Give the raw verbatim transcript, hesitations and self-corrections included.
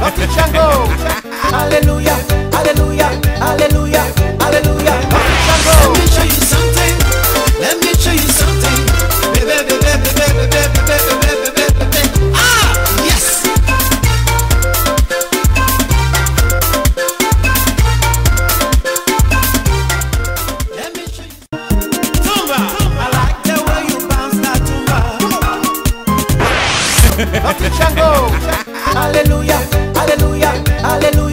Nothing shall go. Hallelujah, hallelujah, hallelujah, hallelujah. Nothing shall go. Let me show you something. Let me show you something. Baby, baby, baby, baby, baby, baby, baby, baby, baby. Ah, yes. Let me show you. Tumba. I like the way you bounce that tumba. Nothing shall go. Hallelujah, hallelujah, hallelujah.